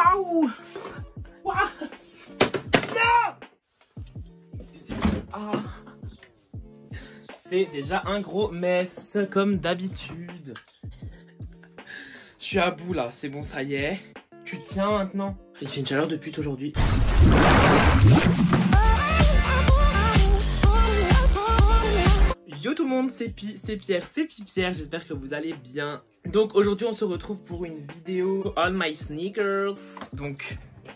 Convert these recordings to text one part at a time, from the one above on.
Waouh! Waouh! Non! Ah. C'est déjà un gros mess, comme d'habitude. Je suis à bout là, c'est bon, ça y est. Tu tiens maintenant. Il fait une chaleur de pute aujourd'hui. Yo tout le monde, c'est Pierre, c'est Pierre, j'espère que vous allez bien. Donc aujourd'hui on se retrouve pour une vidéo on my sneakers. Donc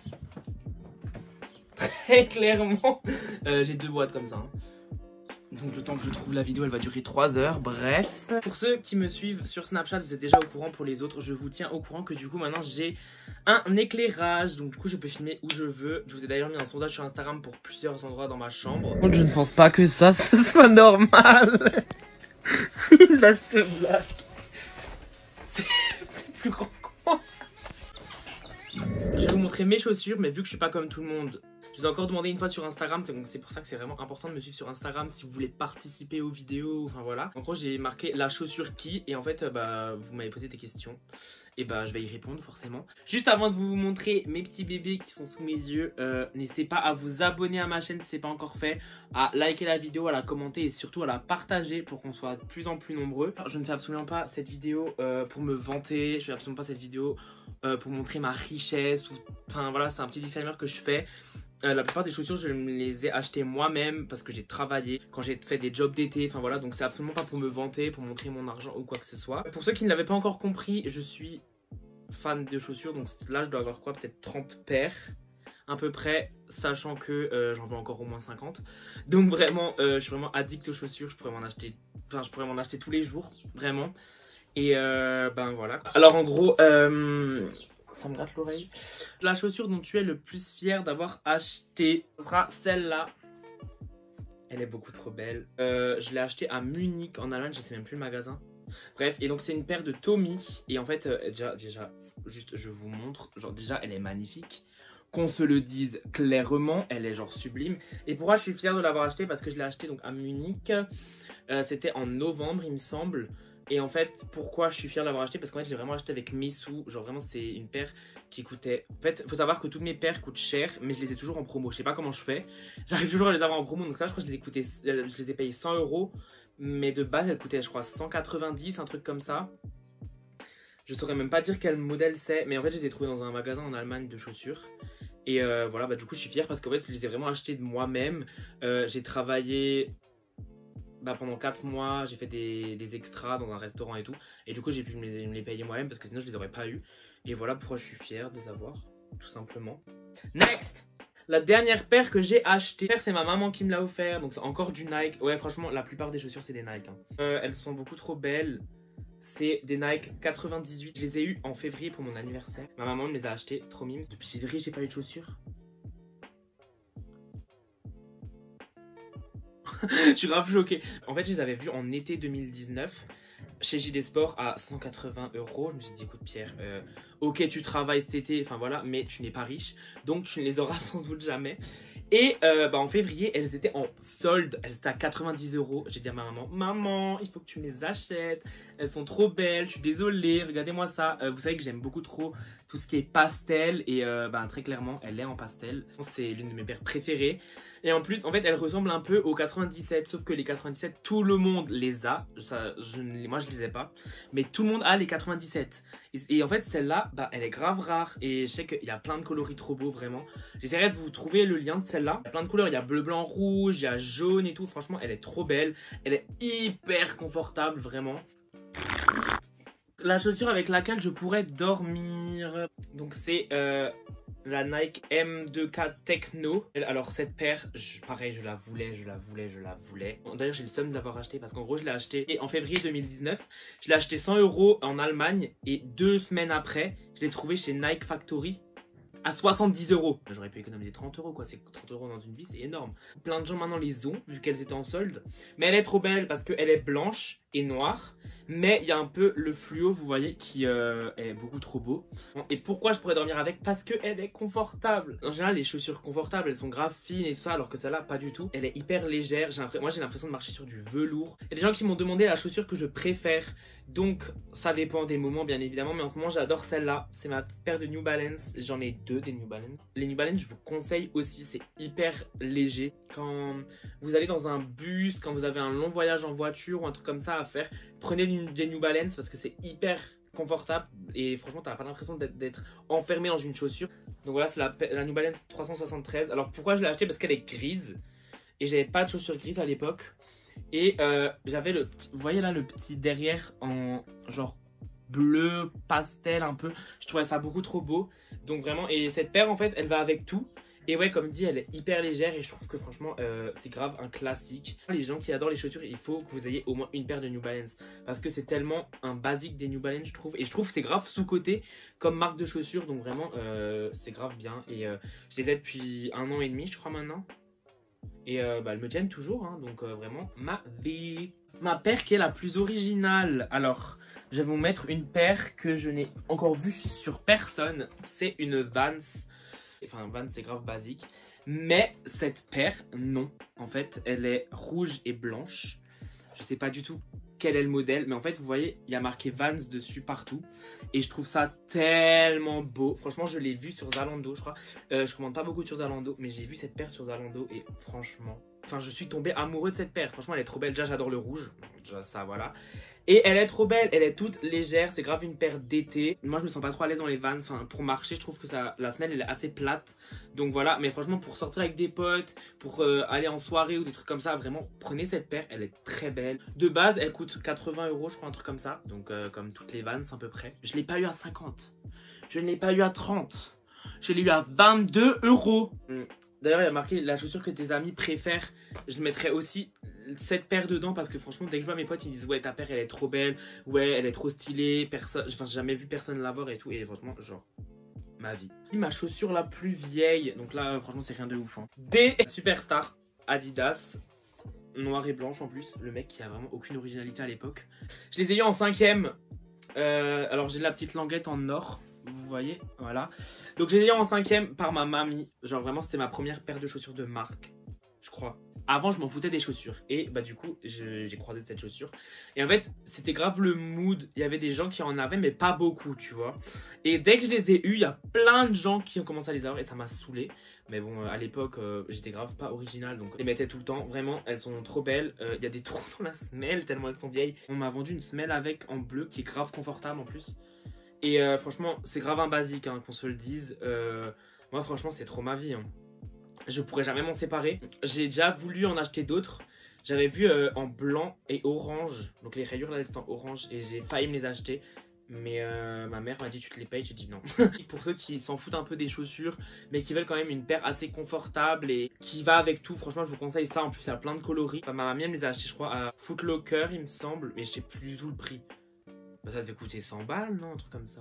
très clairement, j'ai deux boîtes comme ça. Hein. Donc le temps que je trouve la vidéo, elle va durer 3 heures, bref. Pour ceux qui me suivent sur Snapchat, vous êtes déjà au courant. Pour les autres, je vous tiens au courant que du coup maintenant j'ai un éclairage. Donc du coup je peux filmer où je veux. Je vous ai d'ailleurs mis un sondage sur Instagram pour plusieurs endroits dans ma chambre. Donc je ne pense pas que ça, ce soit normal. Il va se blague. C'est plus grand que moi. Je vais vous montrer mes chaussures, mais vu que je suis pas comme tout le monde, je vous ai encore demandé une fois sur Instagram, c'est pour ça que c'est vraiment important de me suivre sur Instagram si vous voulez participer aux vidéos, enfin voilà. En gros j'ai marqué la chaussure qui, et en fait vous m'avez posé des questions, et je vais y répondre forcément. Juste avant de vous montrer mes petits bébés qui sont sous mes yeux, n'hésitez pas à vous abonner à ma chaîne si ce n'est pas encore fait, à liker la vidéo, à la commenter et surtout à la partager pour qu'on soit de plus en plus nombreux. Je ne fais absolument pas cette vidéo pour me vanter, je fais absolument pas cette vidéo pour montrer ma richesse, enfin voilà, c'est un petit disclaimer que je fais. La plupart des chaussures, je me les ai achetées moi-même parce que j'ai travaillé, quand j'ai fait des jobs d'été, enfin voilà, donc c'est absolument pas pour me vanter, pour montrer mon argent ou quoi que ce soit. Pour ceux qui ne l'avaient pas encore compris, je suis fan de chaussures, donc là je dois avoir quoi, peut-être 30 paires à peu près, sachant que j'en veux encore au moins 50. Donc vraiment, je suis vraiment addict aux chaussures, je pourrais m'en acheter, tous les jours, vraiment. Et voilà. Alors en gros, ça me gratte l'oreille. La chaussure dont tu es le plus fier d'avoir acheté sera celle-là. Elle est beaucoup trop belle. Je l'ai achetée à Munich en Allemagne, je sais même plus le magasin. Bref, et donc c'est une paire de Tommy. Et en fait, déjà, juste je vous montre. Genre déjà, elle est magnifique. Qu'on se le dise clairement, elle est genre sublime. Et pourquoi je suis fier de l'avoir achetée? Parce que je l'ai achetée donc à Munich. C'était en novembre, il me semble. Et en fait, pourquoi je suis fier d'avoir acheté? Parce qu'en fait, j'ai vraiment acheté avec mes sous. Genre vraiment, c'est une paire qui coûtait... En fait, il faut savoir que toutes mes paires coûtent cher, mais je les ai toujours en promo. Je sais pas comment je fais. J'arrive toujours à les avoir en promo. Donc ça, je crois que je les ai payées 100 €. Mais de base, elles coûtaient, je crois, 190, un truc comme ça. Je saurais même pas dire quel modèle c'est. Mais en fait, je les ai trouvées dans un magasin en Allemagne de chaussures. Et voilà, du coup, je suis fier parce qu'en fait, je les ai vraiment achetées de moi-même. J'ai travaillé... pendant 4 mois, j'ai fait des extras dans un restaurant et tout. Et du coup, j'ai pu me les payer moi-même parce que sinon, je les aurais pas eu. Et voilà pourquoi je suis fier de les avoir, tout simplement. Next! La dernière paire que j'ai achetée, c'est ma maman qui me l'a offert. Donc, c'est encore du Nike. Ouais, franchement, la plupart des chaussures, c'est des Nike. Hein. Elles sont beaucoup trop belles. C'est des Nike 98. Je les ai eues en février pour mon anniversaire. Ma maman me les a achetées, trop mimes. Depuis février, j'ai pas eu de chaussures. Je suis grave choquée. En fait, je les avais vus en été 2019 chez JD Sport à 180 €. Je me suis dit, écoute Pierre, ok tu travailles cet été, enfin voilà, mais tu n'es pas riche, donc tu ne les auras sans doute jamais. Et en février, elles étaient en solde, elles étaient à 90 €. J'ai dit à ma maman, maman, il faut que tu me les achètes, elles sont trop belles, je suis désolée, regardez-moi ça. Vous savez que j'aime beaucoup trop tout ce qui est pastel et très clairement, elle est en pastel. C'est l'une de mes paires préférées. Et en plus, en fait, elle ressemble un peu aux 97, sauf que les 97, tout le monde les a. Moi, je les ai pas. Mais tout le monde a les 97. Et en fait, celle-là, elle est grave rare. Et je sais qu'il y a plein de coloris trop beaux, vraiment. J'essaierai de vous trouver le lien de celle-là. Il y a plein de couleurs. Il y a bleu, blanc, rouge, il y a jaune et tout. Franchement, elle est trop belle. Elle est hyper confortable, vraiment. La chaussure avec laquelle je pourrais dormir. Donc, c'est... la Nike M2K Techno. Alors cette paire, pareil, je la voulais. D'ailleurs, j'ai le seum de l'avoir acheté parce qu'en gros, je l'ai acheté en février 2019. Je l'ai acheté 100 € en Allemagne et 2 semaines après, je l'ai trouvé chez Nike Factory à 70 €. J'aurais pu économiser 30 € quoi, c'est 30 € dans une vie, c'est énorme. Plein de gens maintenant les ont vu qu'elles étaient en solde. Mais elle est trop belle parce qu'elle est blanche et noir. Mais il y a un peu le fluo, vous voyez, qui est beaucoup trop beau. Et pourquoi je pourrais dormir avec? Parce qu'elle est confortable. En général, les chaussures confortables, elles sont grave fines et tout ça, alors que celle-là, pas du tout. Elle est hyper légère. Moi, j'ai l'impression de marcher sur du velours. Il y a des gens qui m'ont demandé la chaussure que je préfère. Donc, ça dépend des moments, bien évidemment. Mais en ce moment, j'adore celle-là. C'est ma petite paire de New Balance. J'en ai deux des New Balance. Les New Balance, je vous conseille aussi. C'est hyper léger. Quand vous allez dans un bus, quand vous avez un long voyage en voiture ou un truc comme ça à faire, prenez des New Balance parce que c'est hyper confortable et franchement t'as pas l'impression d'être enfermé dans une chaussure. Donc voilà, c'est la New Balance 373. Alors pourquoi je l'ai acheté? Parce qu'elle est grise et j'avais pas de chaussures grises à l'époque. Et j'avais le petit, vous voyez là le petit derrière en genre bleu pastel un peu. Je trouvais ça beaucoup trop beau. Donc vraiment, et cette paire en fait elle va avec tout. Et ouais, comme dit, elle est hyper légère et je trouve que franchement, c'est grave un classique. Les gens qui adorent les chaussures, il faut que vous ayez au moins une paire de New Balance. Parce que c'est tellement un basique des New Balance, je trouve. Et je trouve que c'est grave sous-coté comme marque de chaussures. Donc vraiment, c'est grave bien. Et je les ai depuis 1 an et demi, je crois maintenant. Et elles me tiennent toujours, hein, donc vraiment, ma vie. Ma paire qui est la plus originale. Alors, je vais vous mettre une paire que je n'ai encore vue sur personne. C'est une Vans. Enfin, Vans, c'est grave basique. Mais cette paire, non. En fait, elle est rouge et blanche. Je sais pas du tout quel est le modèle. Mais en fait, vous voyez, il y a marqué Vans dessus partout. Et je trouve ça tellement beau. Franchement, je l'ai vu sur Zalando, je crois. Je commande pas beaucoup sur Zalando. Mais j'ai vu cette paire sur Zalando. Et franchement... Enfin, je suis tombé amoureux de cette paire. Franchement, elle est trop belle. Déjà, j'adore le rouge. Déjà, ça, voilà. Et elle est trop belle. Elle est toute légère. C'est grave une paire d'été. Moi, je me sens pas trop à l'aise dans les Vans. Enfin, pour marcher, je trouve que la semelle, elle est assez plate. Donc voilà. Mais franchement, pour sortir avec des potes, pour aller en soirée ou des trucs comme ça, vraiment, prenez cette paire. Elle est très belle. De base, elle coûte 80 €, je crois, un truc comme ça. Donc, comme toutes les Vans, à peu près. Je l'ai pas eu à 50. Je ne l'ai pas eu à 30. Je l'ai eu à 22 €. D'ailleurs, il y a marqué la chaussure que tes amis préfèrent. Je mettrais aussi cette paire dedans parce que franchement, dès que je vois mes potes, ils me disent ouais, ta paire elle est trop belle, ouais, elle est trop stylée. Personne, enfin, j'ai jamais vu personne l'avoir et tout. Et franchement, genre, ma vie. Ma chaussure la plus vieille, donc là, franchement, c'est rien de ouf. Hein. Des Superstar Adidas, noir et blanche en plus. Le mec qui a vraiment aucune originalité à l'époque. Je les ai eu en 5e. Alors, j'ai la petite languette en or. Vous voyez, voilà. Donc j'ai eu en 5e par ma mamie. Genre vraiment c'était ma première paire de chaussures de marque, je crois. Avant je m'en foutais des chaussures. Et bah du coup j'ai croisé cette chaussure. Et en fait c'était grave le mood. Il y avait des gens qui en avaient mais pas beaucoup, tu vois. Et dès que je les ai eu, il y a plein de gens qui ont commencé à les avoir. Et ça m'a saoulé. Mais bon à l'époque j'étais grave pas original. Donc je les mettais tout le temps. Vraiment elles sont trop belles. Il y a des trous dans la semelle tellement elles sont vieilles. On m'a vendu une semelle avec en bleu qui est grave confortable en plus. Et franchement, c'est grave un basique, hein, qu'on se le dise. Moi, franchement, c'est trop ma vie. Hein. Je pourrais jamais m'en séparer. J'ai déjà voulu en acheter d'autres. J'avais vu en blanc et orange. Donc les rayures là, elles sont en orange. Et j'ai failli me les acheter. Mais ma mère m'a dit tu te les payes. J'ai dit non. Pour ceux qui s'en foutent un peu des chaussures, mais qui veulent quand même une paire assez confortable et qui va avec tout, franchement, je vous conseille ça. En plus, il y a plein de coloris. Enfin, ma mamie, elle me les a achetés, je crois, à Foot Locker, il me semble. Mais je sais plus du tout le prix. Ça devait coûter 100 balles, non? Un truc comme ça.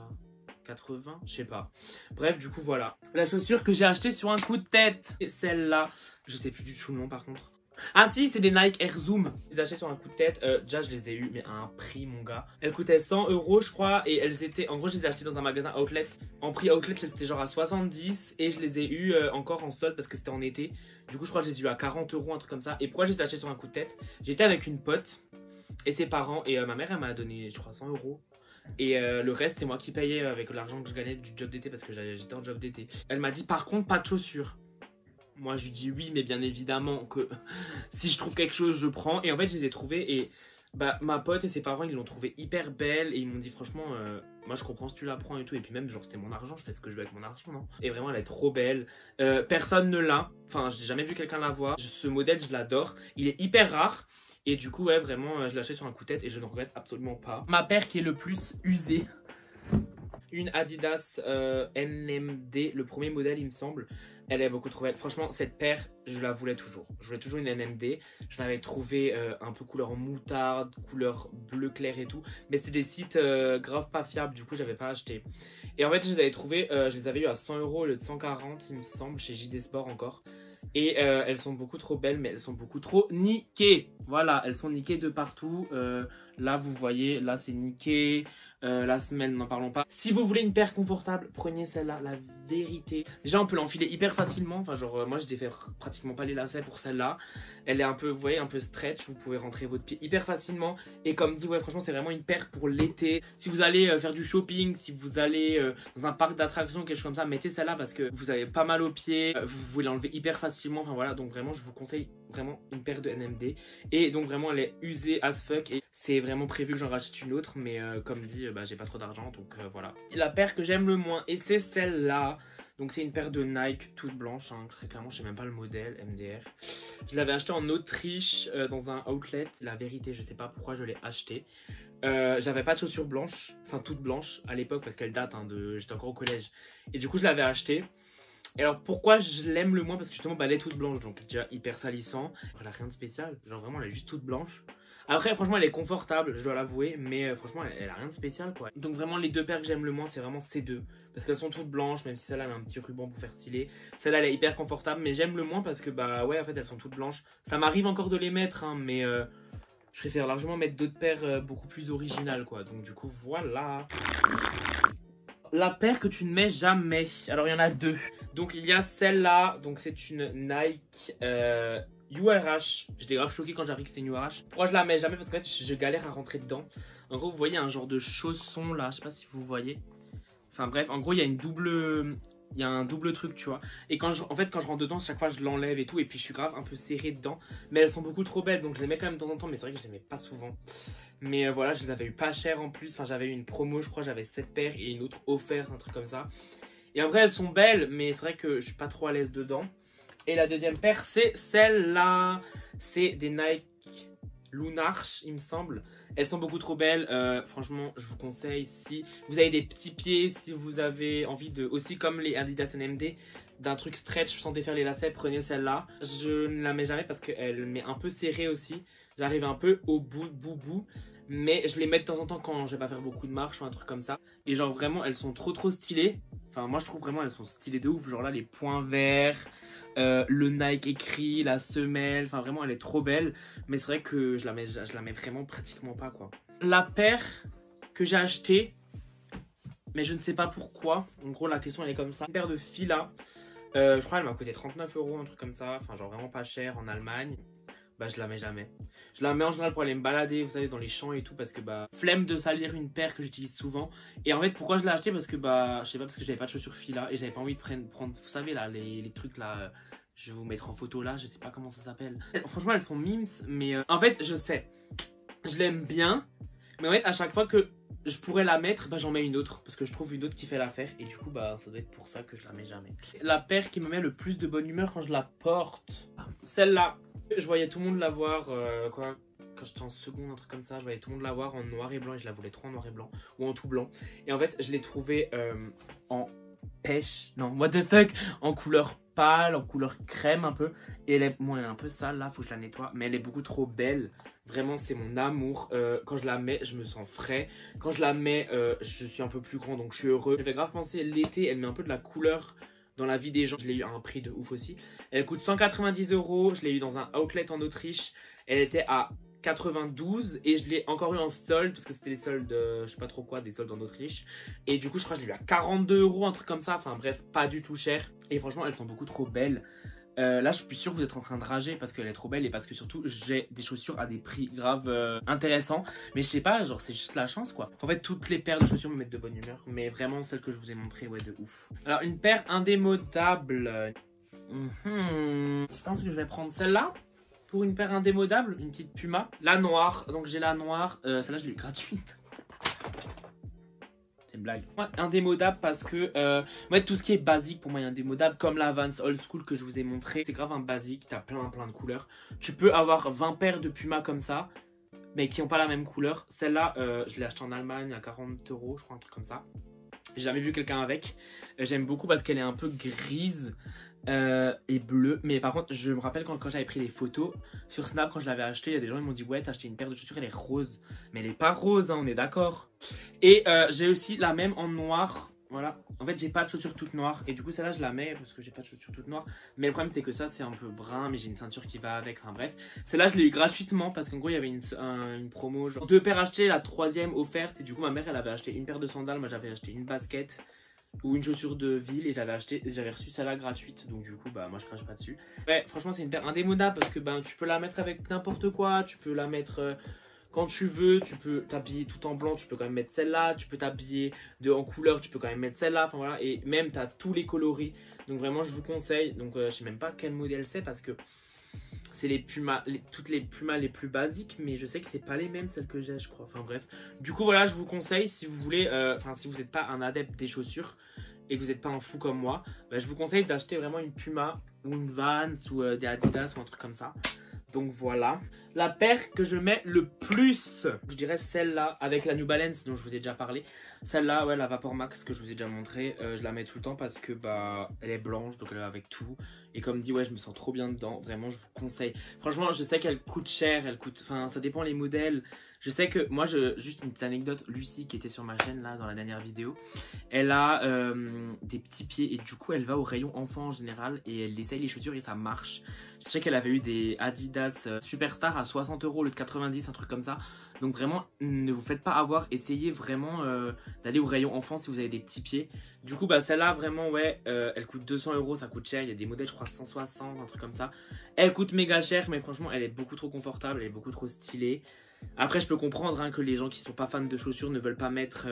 80, je sais pas. Bref, du coup, voilà. La chaussure que j'ai achetée sur un coup de tête. Et celle-là, je sais plus du tout le nom par contre. Ah si, c'est des Nike Air Zoom. Je les ai achetées sur un coup de tête. Déjà, je les ai eues, mais à un prix, mon gars. Elles coûtaient 100 €, je crois. Et elles étaient... En gros, je les ai achetées dans un magasin outlet. En prix outlet, c'était genre à 70. Et je les ai eues encore en solde parce que c'était en été. Du coup, je crois que je les ai eues à 40 €, un truc comme ça. Et pourquoi je les ai achetées sur un coup de tête? J'étais avec une pote et ses parents. Et ma mère, elle m'a donné, je crois, 100 €. Et le reste, c'est moi qui payais avec l'argent que je gagnais du job d'été parce que j'étais en job d'été. Elle m'a dit par contre, pas de chaussures. Moi, je lui dis oui, mais bien évidemment que si je trouve quelque chose, je prends. Et en fait, je les ai trouvées et bah, ma pote et ses parents, ils l'ont trouvée hyper belle. Et ils m'ont dit franchement, moi je comprends si tu la prends et tout. Et puis même, genre, c'était mon argent, je fais ce que je veux avec mon argent, non? Et vraiment, elle est trop belle. Personne ne l'a. Enfin, j'ai jamais vu quelqu'un l'avoir. Ce modèle, je l'adore. Il est hyper rare. Et du coup, ouais, vraiment, je l'achète sur un coup de tête et je ne regrette absolument pas. Ma paire qui est le plus usée. Une Adidas NMD, le premier modèle, il me semble. Elle est beaucoup trop belle. Franchement, cette paire, je la voulais toujours. Je voulais toujours une NMD. Je l'avais trouvée un peu couleur moutarde, couleur bleu clair et tout. Mais c'était des sites grave pas fiables, du coup, j'avais pas acheté. Et en fait, je les avais trouvées, je les avais eu à 100 € au lieu de 140, il me semble, chez JD Sport encore. Et elles sont beaucoup trop belles, mais elles sont beaucoup trop niquées. Voilà, elles sont niquées de partout. Là, vous voyez, là, c'est niqué. La semelle, n'en parlons pas. Si vous voulez une paire confortable, prenez celle-là, la vérité. Déjà, on peut l'enfiler hyper facilement. Enfin, genre, moi, je défais pratiquement pas les lacets pour celle-là. Elle est un peu, vous voyez, un peu stretch. Vous pouvez rentrer votre pied hyper facilement. Et comme dit, ouais, franchement, c'est vraiment une paire pour l'été. Si vous allez faire du shopping, si vous allez dans un parc d'attractions, quelque chose comme ça, mettez celle-là parce que vous avez pas mal aux pieds. Vous pouvez l'enlever hyper facilement. Enfin, voilà. Donc, vraiment, je vous conseille vraiment une paire de NMD. Et donc, vraiment, elle est usée as fuck. Et c'est vraiment prévu que j'en rachète une autre. Mais comme dit, j'ai pas trop d'argent. Donc, voilà. La paire que j'aime le moins, et c'est celle-là. Donc c'est une paire de Nike toute blanche, hein. Très clairement je sais même pas le modèle, MDR. Je l'avais acheté en Autriche dans un outlet. La vérité je sais pas pourquoi je l'ai acheté. J'avais pas de chaussures blanches, enfin toutes blanches à l'époque parce qu'elle date hein, j'étais encore au collège. Et du coup je l'avais acheté. Et alors pourquoi je l'aime le moins? Parce que justement elle est toute blanche, donc déjà hyper salissant. Elle a rien de spécial, genre vraiment elle est juste toute blanche. Après franchement elle est confortable, je dois l'avouer, mais franchement elle a rien de spécial quoi. Donc vraiment les deux paires que j'aime le moins c'est vraiment ces deux. Parce qu'elles sont toutes blanches, même si celle-là elle a un petit ruban pour faire stylé. Celle-là elle est hyper confortable, mais j'aime le moins parce que bah ouais en fait elles sont toutes blanches. Ça m'arrive encore de les mettre hein, mais je préfère largement mettre d'autres paires beaucoup plus originales quoi. Donc du coup voilà. La paire que tu ne mets jamais. Alors il y en a deux. Donc il y a celle-là, donc c'est une Nike URH. J'étais grave choqué quand j'ai appris que c'était une URH. Pourquoi je la mets jamais? Parce qu'en fait je galère à rentrer dedans. En gros vous voyez un genre de chausson là, je sais pas si vous voyez. Enfin bref, en gros il y a une double... Il y a un double truc tu vois. Et quand en fait quand je rentre dedans, chaque fois je l'enlève et tout. Et puis je suis grave un peu serré dedans. Mais elles sont beaucoup trop belles donc je les mets quand même de temps en temps. Mais c'est vrai que je les mets pas souvent. Mais voilà, je les avais eu pas cher en plus. Enfin j'avais eu une promo, je crois j'avais 7 paires et une autre offerte, un truc comme ça. Et en vrai elles sont belles mais c'est vrai que je suis pas trop à l'aise dedans. Et la deuxième paire c'est celle-là. C'est des Nike Lunarch il me semble. Elles sont beaucoup trop belles, franchement je vous conseille si vous avez des petits pieds, si vous avez envie de, aussi comme les Adidas NMD, d'un truc stretch sans défaire les lacets, prenez celle-là. Je ne la mets jamais parce qu'elle m'est un peu serrée aussi, j'arrive un peu au bout, mais je les mets de temps en temps quand je vais pas faire beaucoup de marche ou un truc comme ça. Et genre vraiment elles sont trop stylées, enfin moi je trouve vraiment elles sont stylées de ouf, genre là les points verts. Le Nike écrit, la semelle, enfin vraiment elle est trop belle. Mais c'est vrai que je la mets vraiment pratiquement pas quoi. La paire que j'ai achetée, mais je ne sais pas pourquoi. En gros la question elle est comme ça. Une paire de Fila, je crois elle m'a coûté 39 €, un truc comme ça. Enfin genre vraiment pas cher en Allemagne. Bah je la mets jamais. Je la mets en général pour aller me balader, vous savez, dans les champs et tout, parce que bah flemme de salir une paire que j'utilise souvent. Et en fait pourquoi je l'ai acheté? Parce que bah je sais pas, parce que j'avais pas de chaussures Fila et j'avais pas envie de prendre, vous savez là les trucs là, je vais vous mettre en photo là, je sais pas comment ça s'appelle. Franchement elles sont mimes, mais en fait je sais, je l'aime bien, mais en fait à chaque fois que je pourrais la mettre, bah j'en mets une autre, parce que je trouve une autre qui fait l'affaire, et du coup bah ça doit être pour ça que je la mets jamais. La paire qui me met le plus de bonne humeur quand je la porte, celle-là. Je voyais tout le monde l'avoir, quand j'étais en seconde, un truc comme ça, je voyais tout le monde l'avoir en noir et blanc, et je la voulais trop en noir et blanc, ou en tout blanc. Et en fait, je l'ai trouvée en pêche, non, what the fuck, en couleur pâle, en couleur crème un peu. Et elle est, bon, elle est un peu sale là, faut que je la nettoie, mais elle est beaucoup trop belle. Vraiment, c'est mon amour. Quand je la mets, je me sens frais. Quand je la mets, je suis un peu plus grand, donc je suis heureux. Je vais grave penser l'été, elle met un peu de la couleur dans la vie des gens. Je l'ai eu à un prix de ouf aussi. Elle coûte 190 €. Je l'ai eu dans un outlet en Autriche. Elle était à 92 et je l'ai encore eu en solde parce que c'était les soldes, je sais pas trop quoi, des soldes en Autriche. Et du coup, je crois que je l'ai eu à 42 €, un truc comme ça. Enfin bref, pas du tout cher. Et franchement, elles sont beaucoup trop belles. Là, je suis sûr que vous êtes en train de rager parce qu'elle est trop belle et parce que surtout, j'ai des chaussures à des prix grave intéressants. Mais je sais pas, genre, c'est juste la chance quoi. En fait, toutes les paires de chaussures me mettent de bonne humeur. Mais vraiment, celle que je vous ai montrée, ouais, de ouf. Alors, une paire indémodable. Je pense que je vais prendre celle-là. Pour une paire indémodable, une petite Puma. La noire, donc j'ai la noire. Celle-là, je l'ai eu gratuite. C'est une blague. Ouais, indémodable parce que ouais, tout ce qui est basique pour moi est indémodable. Comme la Vans Old School que je vous ai montré. C'est grave un basique, t'as plein de couleurs. Tu peux avoir 20 paires de Puma comme ça, mais qui n'ont pas la même couleur. Celle-là, je l'ai achetée en Allemagne à 40 €, je crois, un truc comme ça. J'ai jamais vu quelqu'un avec. J'aime beaucoup parce qu'elle est un peu grise. Et bleu, mais par contre je me rappelle quand j'avais pris des photos sur Snap quand je l'avais acheté, il y a des gens qui m'ont dit ouais t'as acheté une paire de chaussures, elle est rose, mais elle est pas rose hein, on est d'accord. Et j'ai aussi la même en noir, Voilà. En fait, j'ai pas de chaussures toutes noires. Et du coup, celle-là, je la mets parce que j'ai pas de chaussures toutes noires. Mais le problème, c'est que ça, c'est un peu brun. Mais j'ai une ceinture qui va avec. Enfin, bref. Celle-là, je l'ai eu gratuitement parce qu'en gros, il y avait une promo. Genre, 2 paires achetées, la 3e offerte. Et du coup, ma mère, elle avait acheté une paire de sandales. Moi, j'avais acheté une basket ou une chaussure de ville. Et j'avais reçu celle-là gratuite. Donc, du coup, bah, moi, je crache pas dessus. Ouais, franchement, c'est une paire indémodable parce que ben, tu peux la mettre avec n'importe quoi. Tu peux la mettre. Quand tu veux, tu peux t'habiller tout en blanc, tu peux quand même mettre celle-là. Tu peux t'habiller en couleur, tu peux quand même mettre celle-là. Enfin voilà, et même tu as tous les coloris. Donc vraiment, je vous conseille. Donc je sais même pas quel modèle c'est parce que c'est les Puma, toutes les Pumas les plus basiques. Mais je sais que c'est pas les mêmes celles que j'ai, je crois. Enfin bref. Du coup voilà, je vous conseille si vous voulez, si vous n'êtes pas un adepte des chaussures et que vous n'êtes pas un fou comme moi, bah, je vous conseille d'acheter vraiment une Puma ou une Vans ou des Adidas ou un truc comme ça. Donc voilà, la paire que je mets le plus, je dirais celle-là avec la New Balance dont je vous ai déjà parlé. Celle-là, ouais, la Vapor Max que je vous ai déjà montré, je la mets tout le temps parce que bah elle est blanche, donc elle est avec tout. Et comme dit, ouais, je me sens trop bien dedans, vraiment je vous conseille. Franchement, je sais qu'elle coûte cher, enfin ça dépend les modèles. Je sais que moi, juste une petite anecdote, Lucie qui était sur ma chaîne là dans la dernière vidéo, elle a des petits pieds et du coup elle va au rayon enfant en général et elle essaye les chaussures et ça marche. Je sais qu'elle avait eu des Adidas Superstar à 60 € au lieu de 90, un truc comme ça. Donc vraiment, ne vous faites pas avoir, essayez vraiment d'aller au rayon enfant si vous avez des petits pieds. Du coup, bah celle-là vraiment, ouais, elle coûte 200 €, ça coûte cher. Il y a des modèles, je crois 160, un truc comme ça. Elle coûte méga cher, mais franchement, elle est beaucoup trop confortable, elle est beaucoup trop stylée. Après, je peux comprendre hein, que les gens qui sont pas fans de chaussures ne veulent pas mettre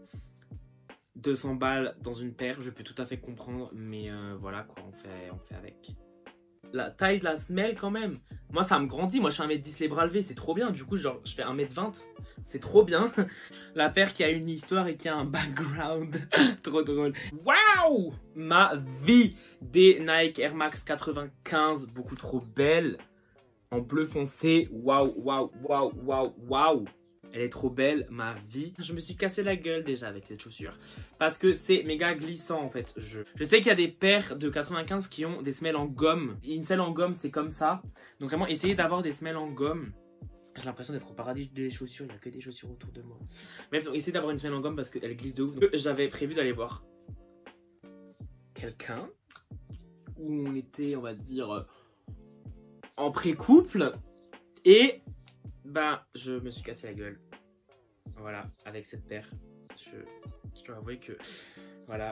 200 balles dans une paire. Je peux tout à fait comprendre, mais voilà quoi, on fait avec. La taille de la semelle quand même. Moi ça me grandit, moi je suis 1m10 les bras levés, c'est trop bien. Du coup genre je fais 1m20, c'est trop bien. La paire qui a une histoire et qui a un background. Trop drôle. Waouh, ma vie. Des Nike Air Max 95, beaucoup trop belle. En bleu foncé, waouh, waouh, waouh, waouh, waouh. Elle est trop belle, ma vie. Je me suis cassé la gueule déjà avec cette chaussure. Parce que c'est méga glissant en fait. Je sais qu'il y a des paires de 95 qui ont des semelles en gomme. Une selle en gomme, c'est comme ça. Donc vraiment, essayez d'avoir des semelles en gomme. J'ai l'impression d'être au paradis des chaussures. Il n'y a que des chaussures autour de moi. Bref, donc essayez d'avoir une semelle en gomme parce qu'elle glisse de ouf. J'avais prévu d'aller voir quelqu'un. Où on était, on va dire, en pré-couple. Et... bah, je me suis cassé la gueule. Voilà, avec cette paire. Je dois avouer que voilà,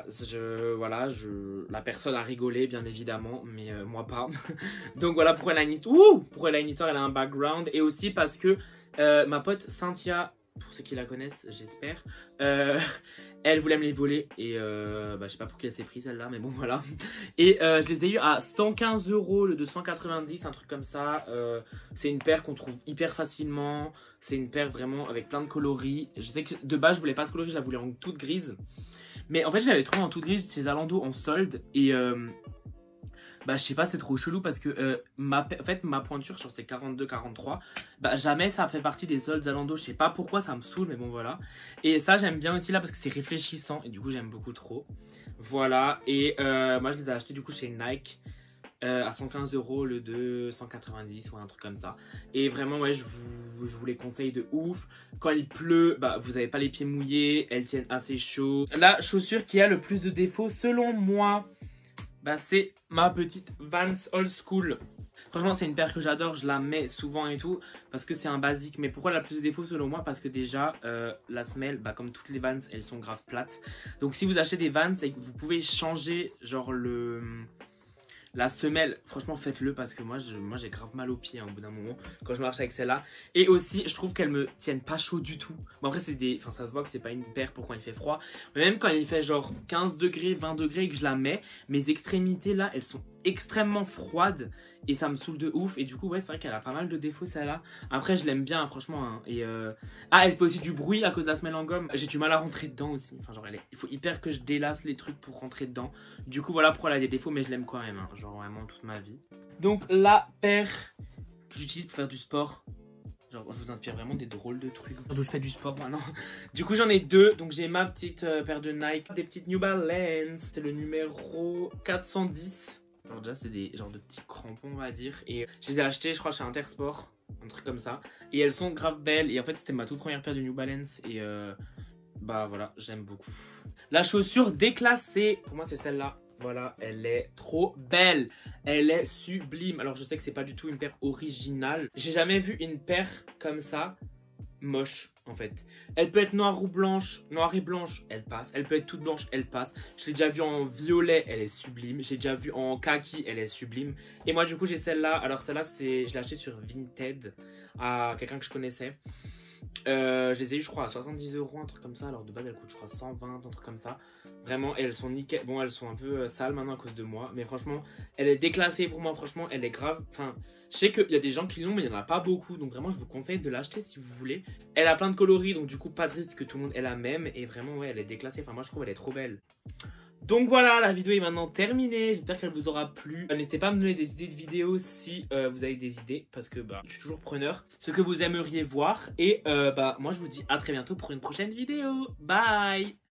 la personne a rigolé bien évidemment, mais moi pas. Donc voilà pourquoi elle a une histoire. Pourquoi elle a une histoire, elle a un background. Et aussi parce que ma pote Cynthia, pour ceux qui la connaissent, j'espère, elle voulait me les voler. Et bah, je sais pas pour qui elle s'est pris celle-là, mais bon voilà. Et je les ai eu à 115 € le de 190, un truc comme ça. C'est une paire qu'on trouve hyper facilement. C'est une paire vraiment avec plein de coloris. Je sais que de base je voulais pas ce coloris, je la voulais en toute grise. Mais en fait je l'avais trouvé en toute grise chez Zalando en solde. Et bah je sais pas, c'est trop chelou parce que en fait ma pointure sur ces 42-43, bah jamais ça fait partie des soldes Zalando. Je sais pas pourquoi, ça me saoule, mais bon voilà. Et ça j'aime bien aussi là parce que c'est réfléchissant et du coup j'aime beaucoup trop. Voilà, et moi je les ai achetés du coup chez Nike à 115 € le de 190 ou un truc comme ça. Et vraiment ouais, je vous les conseille de ouf. Quand il pleut, bah vous n'avez pas les pieds mouillés, elles tiennent assez chaud. La chaussure qui a le plus de défauts selon moi, bah c'est ma petite Vans Old School. Franchement c'est une paire que j'adore, je la mets souvent et tout parce que c'est un basique. Mais pourquoi elle a plus de défauts selon moi? Parce que déjà la semelle, bah, comme toutes les Vans, elles sont grave plates. Donc si vous achetez des Vans et que vous pouvez changer genre la semelle, franchement faites-le parce que moi j'ai grave mal aux pieds hein, au bout d'un moment quand je marche avec celle-là. Et aussi je trouve qu'elles me tiennent pas chaud du tout. Bon après enfin ça se voit que c'est pas une paire pour quand il fait froid. Mais même quand il fait genre 15 degrés, 20 degrés et que je la mets, mes extrémités là elles sont extrêmement froides et ça me saoule de ouf. Et du coup ouais c'est vrai qu'elle a pas mal de défauts celle-là. Après je l'aime bien hein, franchement hein. Et ah elle fait aussi du bruit à cause de la semelle en gomme. J'ai du mal à rentrer dedans aussi. Enfin genre il faut hyper que je délace les trucs pour rentrer dedans. Du coup voilà pourquoi elle a des défauts mais je l'aime quand même hein. Genre vraiment toute ma vie. Donc la paire que j'utilise pour faire du sport. Genre je vous inspire vraiment des drôles de trucs. Donc je fais du sport maintenant. Du coup j'en ai deux. Donc j'ai ma petite paire de Nike, des petites New Balance. C'est le numéro 410. Alors déjà c'est des genres de petits crampons on va dire. Et je les ai achetés je crois chez Intersport. Un truc comme ça. Et elles sont grave belles. Et en fait c'était ma toute première paire de New Balance. Et bah voilà j'aime beaucoup. La chaussure déclassée, pour moi c'est celle-là. Voilà, elle est trop belle. Elle est sublime. Alors je sais que c'est pas du tout une paire originale. J'ai jamais vu une paire comme ça moche en fait. Elle peut être noire ou blanche, noire et blanche, elle passe. Elle peut être toute blanche, elle passe. Je l'ai déjà vue en violet, elle est sublime. J'ai déjà vue en kaki, elle est sublime. Et moi du coup j'ai celle-là. Alors celle-là je l'ai achetée sur Vinted à quelqu'un que je connaissais. Je les ai eu je crois à 70 €, un truc comme ça. Alors de base elles coûtent je crois 120, un truc comme ça. Vraiment, et elles sont nickel. Bon, elles sont un peu sales maintenant à cause de moi, mais franchement elle est déclassée pour moi. Franchement elle est grave. Enfin, je sais qu'il y a des gens qui l'ont mais il n'y en a pas beaucoup, donc vraiment je vous conseille de l'acheter si vous voulez. Elle a plein de coloris, donc du coup pas de risque que tout le monde ait la même. Et vraiment ouais, elle est déclassée. Enfin moi je trouve elle est trop belle. Donc voilà, la vidéo est maintenant terminée. J'espère qu'elle vous aura plu. N'hésitez pas à me donner des idées de vidéos si vous avez des idées, parce que je suis toujours preneur. Ce que vous aimeriez voir. Et moi je vous dis à très bientôt pour une prochaine vidéo. Bye.